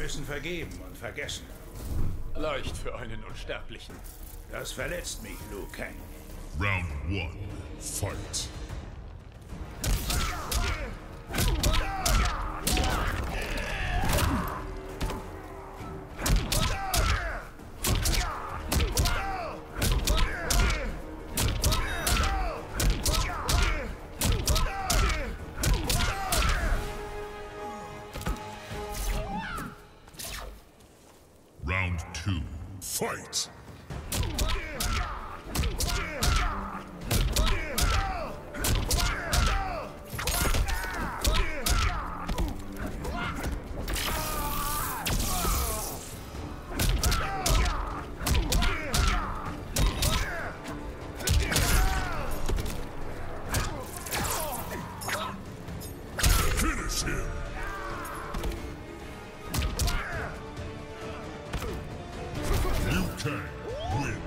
müssen vergeben und vergessen. Leicht für einen Unsterblichen. Das verletzt mich, Liu Kang. Round 1. Fight. Round 2. Fight! Finish him! Liu Kang wins.